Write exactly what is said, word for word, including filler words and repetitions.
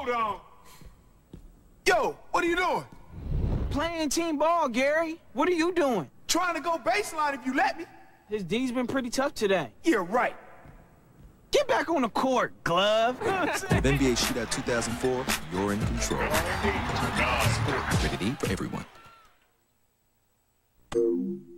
hold on. Yo, what are you doing? Playing team ball, Gary. What are you doing? Trying to go baseline if you let me. His D's been pretty tough today. You're right. Get back on the court, Glove. With N B A ShootOut two thousand four, you're in control. Rated E for everyone.